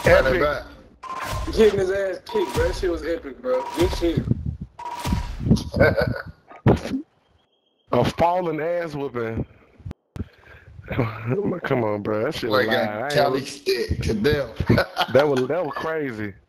Running Epic. back. Getting his ass kicked, bro. That shit was epic, bro. Good shit. A falling ass whooping. Come on, bro. That shit was Like live. got Cali stick to death. That was crazy.